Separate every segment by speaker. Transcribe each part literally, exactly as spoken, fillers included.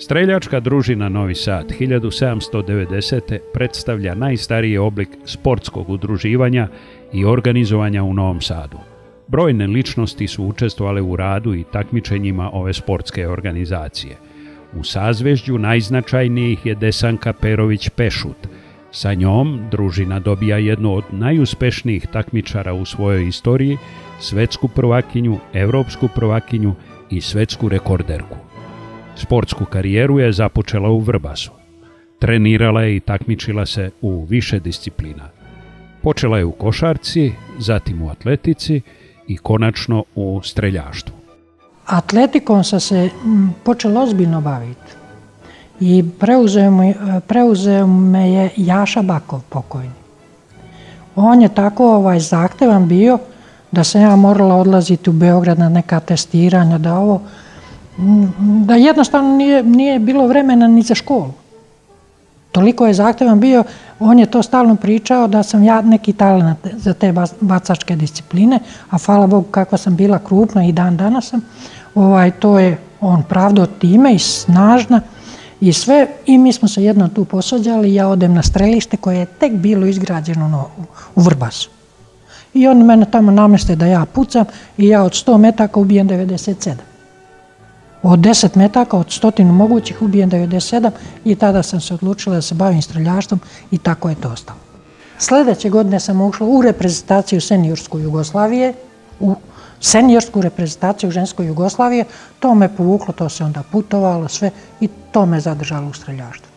Speaker 1: Streljačka družina Novi Sad hiljadu sedamsto devedesete. predstavlja najstariji oblik sportskog udruživanja i organizovanja u Novom Sadu. Brojne ličnosti su učestvovale u radu i takmičenjima ove sportske organizacije. U sazvežđu najznačajnijih je Desanka Perović Pešut. Sa njom družina dobija jednu od najuspešnijih takmičara u svojoj istoriji, svetsku prvakinju, evropsku prvakinju i svetsku rekorderku. Sportsku karijeru je započela u Vrbasu. Trenirala je i takmičila se u više disciplina. Počela je u košarci, zatim u atletici i konačno u streljaštvu.
Speaker 2: Atletikom sam se počela ozbiljno baviti i preuzeo me, preuzeo me je Jaša Bakov pokojni. On je tako ovaj, zahtevan bio da sam ja morala odlaziti u Beograd na neka testiranja, da ovo, da jednostavno nije, nije bilo vremena ni za školu. Toliko je zahtevan bio, on je to stalno pričao da sam ja neki talent za te bacačke discipline, a hvala Bogu kakva sam bila krupna i dan danas sam, ovaj, to je on pravdao time i snažna i sve. I mi smo se jednom tu posvađali i ja odem na strelište koje je tek bilo izgrađeno no, u Vrbasu. I oni mene tamo nameste da ja pucam i ja od sto metaka ubijem devedeset sedam. Od deset metaka, od stotinu mogućih ubijem devedeset sedam i tada sam se odlučila da se bavim streljaštvom i tako je to ostalo. Sljedeće godine sam ušla u reprezentaciju seniorsku Jugoslavije, u seniorsku reprezentaciju ženskoj Jugoslavije, to me povuklo, to se onda putovalo sve i to me zadržalo u streljaštvu.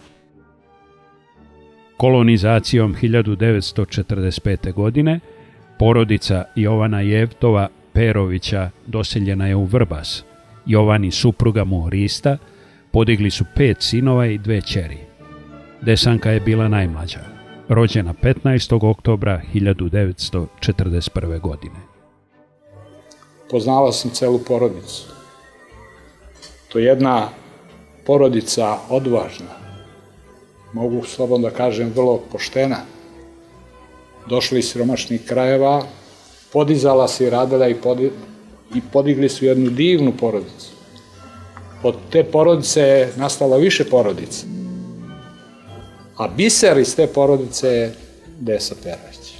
Speaker 1: Kolonizacijom hiljadu devetsto četrdeset pete. godine porodica Jovana Jevtova Perovića doseljena je u Vrbas. Jovan i supruga mu Rista podigli su pet sinova i dve ćeri. Desanka je bila najmlađa, rođena petnaestog oktobra hiljadu devetsto četrdeset prve. godine.
Speaker 3: Poznavao sam celu porodicu. To je jedna porodica odvažna, mogu slobodno da kažem vrlo poštena. Došli iz siromašnih krajeva, podizala se i radila i, podi, i podigli su jednu divnu porodicu. Od te porodice je nastalo više porodica. A biser iz te porodice je Desa Perović.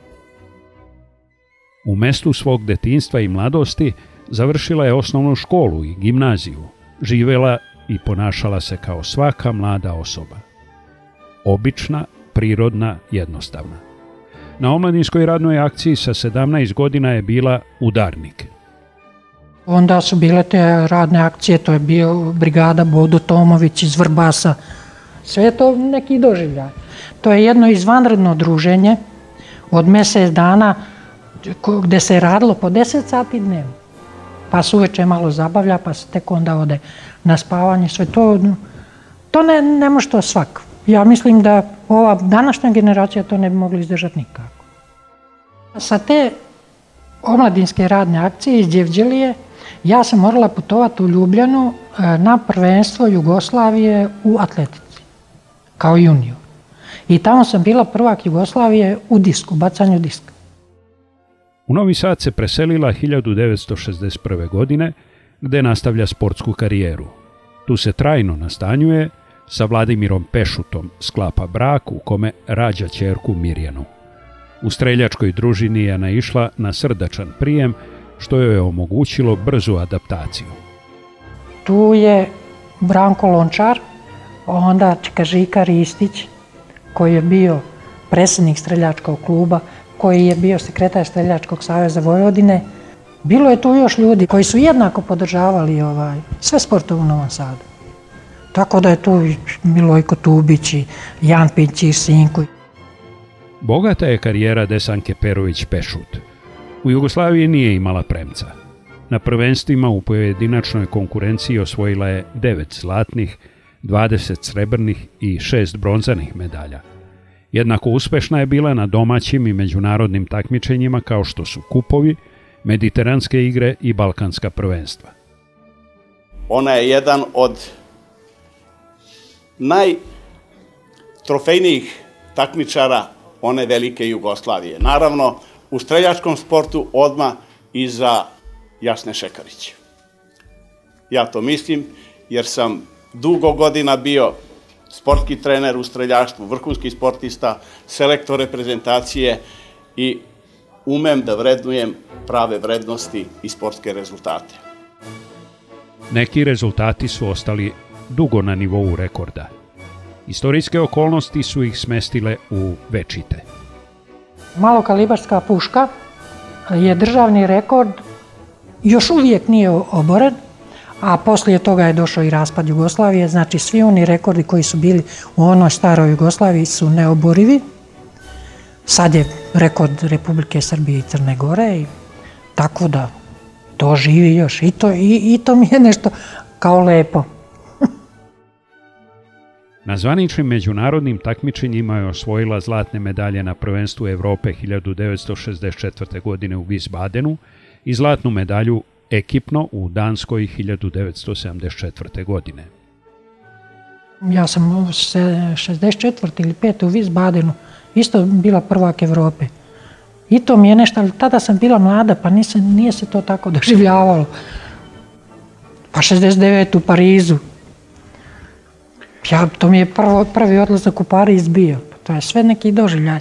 Speaker 1: U mestu svog detinjstva i mladosti završila je osnovnu školu i gimnaziju. Živela i ponašala se kao svaka mlada osoba. Obična, prirodna, jednostavna. Na omladinskoj radnoj akciji sa sedamnaest godina je bila udarnik.
Speaker 2: Onda su bile te radne akcije, to je bio brigada Bodo Tomović iz Vrbasa. Sve je to neki doživljaj. To je jedno izvanredno druženje od mjesec dana gde se je radilo po deset sati dnevno. Pa se uveče malo zabavlja, pa se tek onda ode na spavanje. Sve to, to ne, ne može to svako. Ja mislim da ova današnja generacija to ne bi mogli izdržati nikako. Sa te omladinske radne akcije iz Đevđelije ja sam morala putovati u Ljubljanu na prvenstvo Jugoslavije u atletici, kao junior. I tamo sam bila prvak Jugoslavije u disku, bacanju diska.
Speaker 1: U Novi Sad se preselila hiljadu devetsto šezdeset prve. godine, gde nastavlja sportsku karijeru. Tu se trajno nastanjuje, sa Vladimirom Pešutom sklapa brak u kome rađa ćerku Mirjanu. U streljačkoj družini je naišla na srdačan prijem, što joj je omogućilo brzu adaptaciju.
Speaker 2: Tu je Branko Lončar, onda Čikažika Ristić, koji je bio predsjednik streljačkog kluba, koji je bio sekretar Streljačkog saveza Vojvodine. Bilo je tu još ljudi koji su jednako podržavali ovaj, sve sportove u Novom Sadu. Tako da je tu i Milojko Tubić i Jan Pinčić Sinko.
Speaker 1: Bogata je karijera Desanke Perović Pešut. U Jugoslaviji nije imala premca. Na prvenstvima u pojedinačnoj konkurenciji osvojila je devet zlatnih, dvadeset srebrnih i šest bronzanih medalja. Jednako uspešna je bila na domaćim i međunarodnim takmičenjima kao što su kupovi, mediteranske igre i balkanska prvenstva.
Speaker 4: Ona je jedan od najtrofejnijih takmičara one velike Jugoslavije. Naravno, u streljačkom sportu odmah iza Jasne Šekarić. Ja to mislim jer sam dugo godina bio sportski trener u streljaštvu, vrhunski sportista, selektor reprezentacije i umem da vrednujem prave vrednosti i sportske rezultate.
Speaker 1: Neki rezultati su ostali dugo na nivou rekorda. Istorijske okolnosti su ih smestile u večite.
Speaker 2: Malokalibarska puška je državni rekord, još uvijek nije oboren, a poslije toga je došao i raspad Jugoslavije, znači svi oni rekordi koji su bili u onoj staroj Jugoslaviji su neoborivi. Sad je rekord Republike Srbije i Crne Gore, i tako da to živi još i to, i, i to mi je nešto kao lepo.
Speaker 1: Na zvaničnim međunarodnim takmičenjima je osvojila zlatne medalje na prvenstvu Evrope hiljadu devetsto šezdeset četvrte. godine u Wiesbadenu i zlatnu medalju ekipno u Danskoj hiljadu devetsto sedamdeset četvrte. godine.
Speaker 2: Ja sam šezdeset četvrte ili pete u Wiesbadenu isto bila prvak Evrope. I to mi je nešto, ali tada sam bila mlada, pa nisam, nije se to tako doživljavalo. Pa šezdeset devete u Parizu. Ja, to mi je prvo, prvi odlazak u Pariz bio. To je sve neki doživljaj.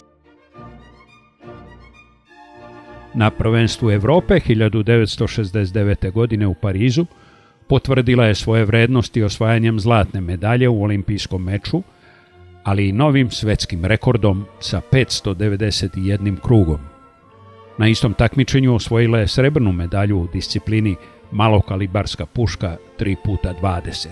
Speaker 1: Na prvenstvu Evrope hiljadu devetsto šezdeset devete. godine u Parizu potvrdila je svoje vrednosti osvajanjem zlatne medalje u olimpijskom meču, ali i novim svetskim rekordom sa petsto devedeset jednim krugom. Na istom takmičenju osvojila je srebrnu medalju u disciplini malokalibarska puška tri puta dvadeset.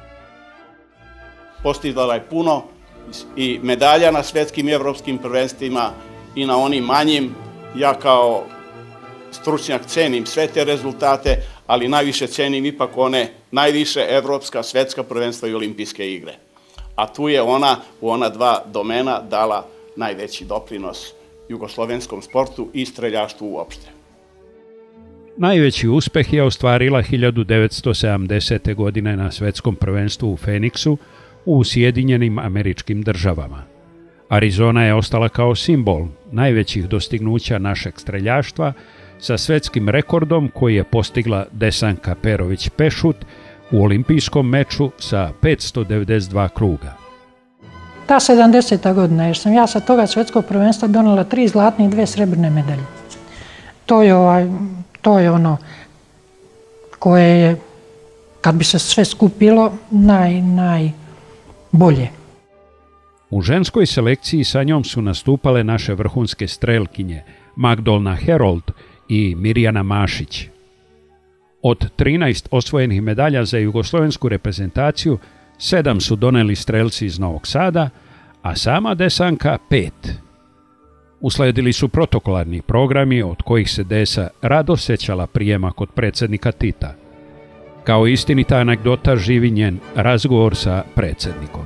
Speaker 4: Postizala je puno i medalja na svetskim i evropskim prvenstvima i na onim manjim. Ja kao stručnjak cenim sve te rezultate, ali najviše cenim ipak one najviše evropska, svetska prvenstva i olimpijske igre. A tu je ona u ona dva domena dala najveći doprinos jugoslovenskom sportu i streljaštvu uopšte.
Speaker 1: Najveći uspeh je ostvarila hiljadu devetsto sedamdesete. godine na svetskom prvenstvu u Feniksu u Sjedinjenim Američkim Državama. Arizona je ostala kao simbol najvećih dostignuća našeg streljaštva sa svetskim rekordom koji je postigla Desanka Perović-Pešut u olimpijskom meču sa petsto devedeset dva kruga.
Speaker 2: Ta sedamdeseta. godina, jer sam ja sa toga svetskog prvenstva donela tri zlatne i dve srebrne medalje. To je, ovaj, to je ono koje je, kad bi se sve skupilo, naj, najbolje.
Speaker 1: U ženskoj selekciji sa njom su nastupale naše vrhunske strelkinje Magdolna Herold i Mirjana Mašić. Od trinaest osvojenih medalja za jugoslovensku reprezentaciju, sedam su doneli strelci iz Novog Sada, a sama Desanka pet. Usledili su protokolarni programi od kojih se Desa rado sećala prijema kod predsjednika Tita. Kao istinita anegdota živi njen razgovor sa predsjednikom.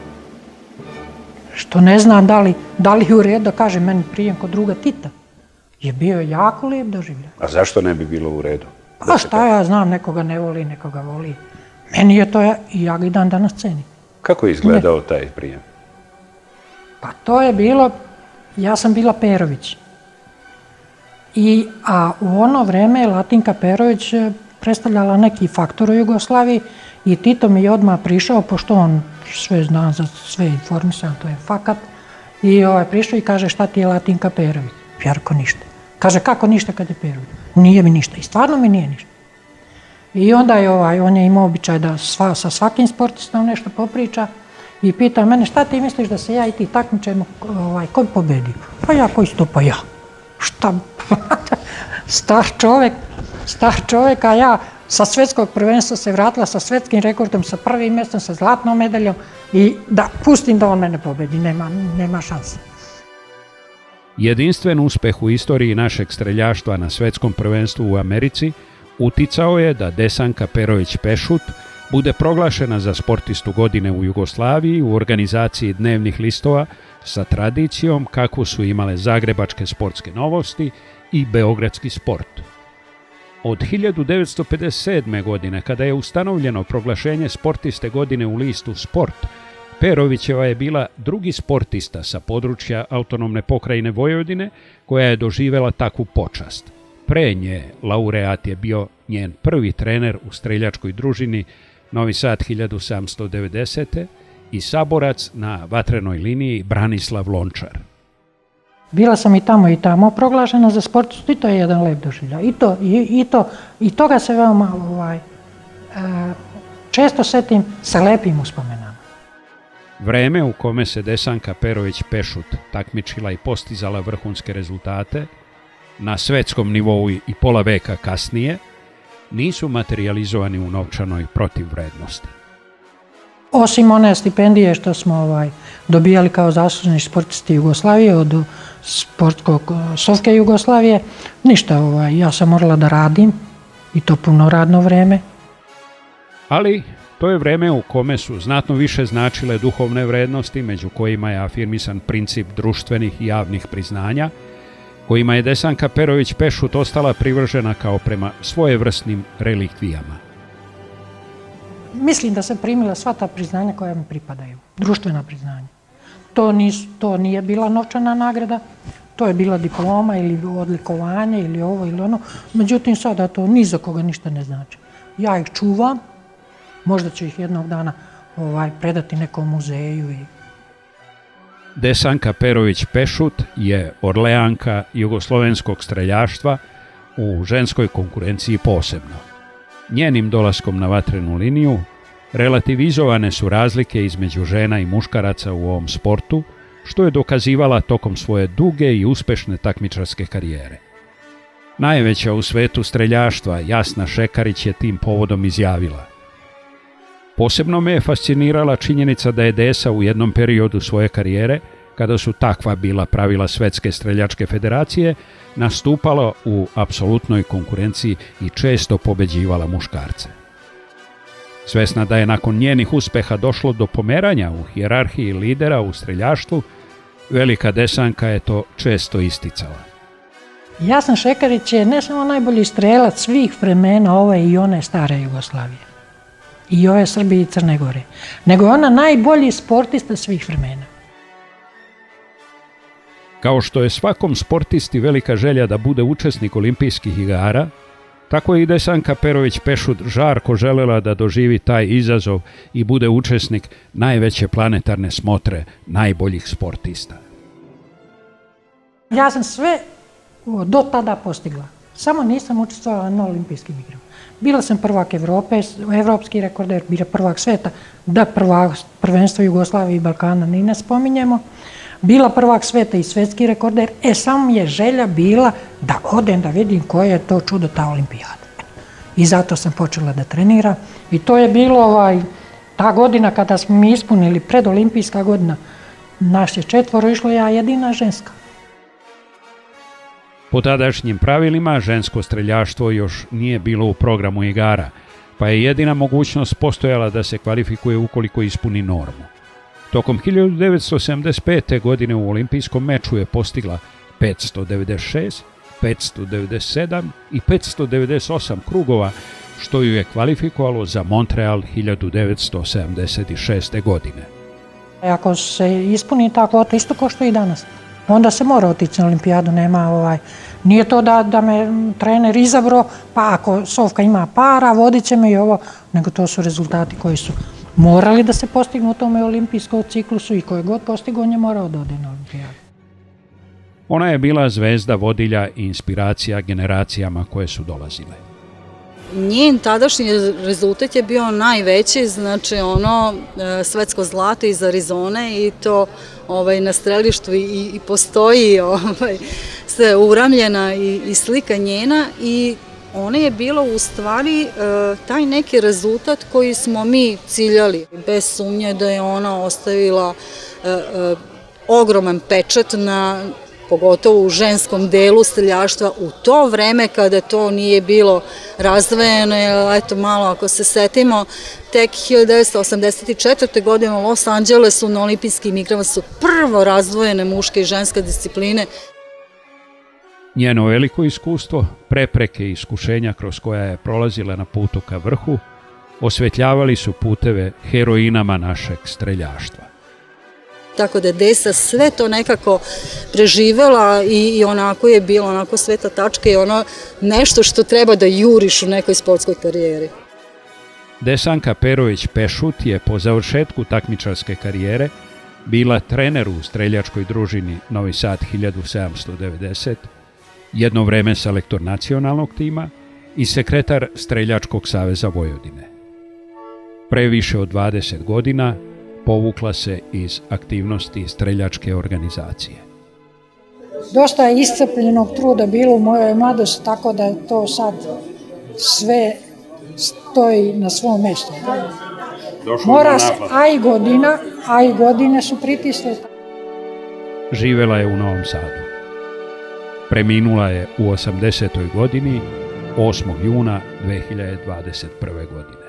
Speaker 2: Što ne znam da li, da li je u redu da kaže meni prijem kod druga Tita. Je bio jako lijep doživljaj.
Speaker 5: A zašto ne bi bilo u redu?
Speaker 2: A šta ja znam, nekoga ne voli, nekoga voli. Meni je to, i ja ga i dan danas cenim.
Speaker 5: Kako je izgledao taj prijem?
Speaker 2: Pa to je bilo, ja sam bila Perović. I, a u ono vreme je Latinka Perović predstavljala neki faktor u Jugoslaviji i Tito mi je odmah prišao, pošto on sve zna, za sve informisan, to je fakat, i ovaj, prišao i kaže šta ti je Latinka Perović? Ja rekao ništa. Kaže kako ništa kad je Perović? Nije mi ništa i stvarno mi nije ništa. I onda je ovaj, on je imao običaj da sva, sa svakim sportistom nešto popriča i pita mene šta ti misliš da se ja i ti takmičemo, ovaj, ko bi pobedio? Pa ja, koji sto, pa ja. Šta? Star čovjek, star čovjek, a ja sa svetskog prvenstva se vratila sa svetskim rekordom, sa prvim mjestom, sa zlatnom medaljom i da pustim da on mene pobedi, nema, nema šanse.
Speaker 1: Jedinstven uspeh u istoriji našeg streljaštva na svetskom prvenstvu u Americi uticao je da Desanka Perović-Pešut bude proglašena za sportistu godine u Jugoslaviji u organizaciji dnevnih listova sa tradicijom kakvu su imale Zagrebačke sportske novosti i Beogradski sport. Od hiljadu devetsto pedeset sedme. godine, kada je ustanovljeno proglašenje sportiste godine u listu Sport, Perovićeva je bila drugi sportista sa područja autonomne pokrajine Vojvodine koja je doživela takvu počast. Pre nje laureat je bio njen prvi trener u streljačkoj družini Novi Sad hiljadu sedamsto devedesete i saborac na vatrenoj liniji Branislav Lončar.
Speaker 2: Bila sam i tamo i tamo proglašena za sportistu i to je jedan lep doživljaj. I to, i, i to, i toga se veoma ovaj, često setim sa lepim uspomenama.
Speaker 1: Vreme u kome se Desanka Perović Pešut takmičila i postizala vrhunske rezultate na svetskom nivou i pola veka kasnije nisu materializovani u novčanoj protivvrednosti.
Speaker 2: Osim one stipendije što smo ovaj, dobijali kao zaslužni sportisti Jugoslavije od sportskog Sovke Jugoslavije, ništa, ovaj, ja sam morala da radim i to puno radno vreme.
Speaker 1: Ali to je vreme u kome su znatno više značile duhovne vrednosti, među kojima je afirmisan princip društvenih i javnih priznanja, kojima je Desanka Perović Pešut ostala privržena kao prema svojevrsnim relikvijama.
Speaker 2: Mislim da sam primila sva ta priznanja koja mi pripadaju, društvena priznanja. To, nisu, to nije bila novčana nagrada, to je bila diploma ili odlikovanje ili ovo ili ono, međutim sada to ni za koga ništa ne znači. Ja ih čuvam, možda ću ih jednog dana ovaj, predati nekom muzeju. I...
Speaker 1: Desanka Perović Pešut je Orleanka jugoslovenskog streljaštva u ženskoj konkurenciji posebno. Njenim dolaskom na vatrenu liniju relativizovane su razlike između žena i muškaraca u ovom sportu, što je dokazivala tokom svoje duge i uspešne takmičarske karijere. Najveća u svetu streljaštva Jasna Šekarić je tim povodom izjavila: posebno me je fascinirala činjenica da je Desa u jednom periodu svoje karijere, kada su takva bila pravila Svetske streljačke federacije, nastupala u apsolutnoj konkurenciji i često pobeđivala muškarce. Svesna da je nakon njenih uspeha došlo do pomeranja u hijerarhiji lidera u streljaštvu, velika Desanka je to često isticala.
Speaker 2: Jasna Šekarić je ne samo najbolji strelac svih vremena ove i one stare Jugoslavije, i ove Srbije i Crne Gore, nego je ona najbolji sportista svih vremena.
Speaker 1: Kao što je svakom sportisti velika želja da bude učesnik olimpijskih igara, tako je i Desanka Perović Pešut žarko želela da doživi taj izazov i bude učesnik najveće planetarne smotre najboljih sportista.
Speaker 2: Ja sam sve do tada postigla, samo nisam učestvovala na olimpijskim igrama. Bila sam prvak Evrope, evropski rekorder, bila prvak sveta, da prvak prvenstvo Jugoslavije i Balkana ni ne spominjemo. Bila prvak sveta i svetski rekorder, e samo je želja bila da odem da vidim koje je to čudo ta olimpijada. I zato sam počela da treniram i to je bilo ovaj, ta godina kada smo mi ispunili predolimpijska godina, naš je četvoro išlo, ja jedina ženska.
Speaker 1: Po tadašnjim pravilima žensko streljaštvo još nije bilo u programu igara, pa je jedina mogućnost postojala da se kvalifikuje ukoliko ispuni normu. Tokom hiljadu devetsto sedamdeset pete. godine u olimpijskom meču je postigla petsto devedeset šest, petsto devedeset sedam i petsto devedeset osam krugova, što ju je kvalifikovalo za Montreal hiljadu devetsto sedamdeset šeste. godine.
Speaker 2: Ako se ispuni ta kvota, isto kao što i danas, onda se mora otići na olimpijadu, nema ovaj... Nije to da, da me trener izabro, pa ako Sovka ima para, vodit će me i ovo, nego to su rezultati koji su morali da se postignu u tome olimpijskom ciklusu i koje god postigo, on je morao da ode na olimpijadu.
Speaker 1: Ona je bila zvezda vodilja i inspiracija generacijama koje su dolazile.
Speaker 6: Njen tadašnji rezultat je bio najveći, znači ono svetsko zlato iz Arizone i to ovaj, na strelištu i, i postoji ovaj, sve uramljena i, i slika njena i ona je bila u stvari e, taj neki rezultat koji smo mi ciljali. Bez sumnje da je ona ostavila e, e, ogroman pečat na, pogotovo u ženskom delu streljaštva u to vreme kada to nije bilo razdvojeno. Eto malo ako se setimo, tek hiljadu devetsto osamdeset četvrte. godine u Los Angelesu na olimpijskim igrama su prvo razdvojene muške i ženske discipline.
Speaker 1: Njeno veliko iskustvo, prepreke i iskušenja kroz koja je prolazila na putu ka vrhu, osvetljavali su puteve heroinama našeg streljaštva.
Speaker 6: Tako da je Desa sve to nekako preživela i, i onako je bilo, onako sveta tačka i ono nešto što treba da juriš u nekoj sportskoj karijeri.
Speaker 1: Desanka Perović-Pešut je po završetku takmičarske karijere bila trener u streljačkoj družini Novi Sad hiljadu sedamsto devedeset, jedno vreme selektor nacionalnog tima i sekretar Streljačkog saveza Vojvodine. Pre više od dvadeset godina povukla se iz aktivnosti streljačke organizacije.
Speaker 2: Dosta je iscrpljenog truda bilo u mojoj mladosti, tako da to sad sve stoji na svom mjestu. Mora se, a i godina, a i godine su pritisle.
Speaker 1: Živela je u Novom Sadu. Preminula je u osamdesetoj godini, osmog juna dve hiljade dvadeset prve. godine.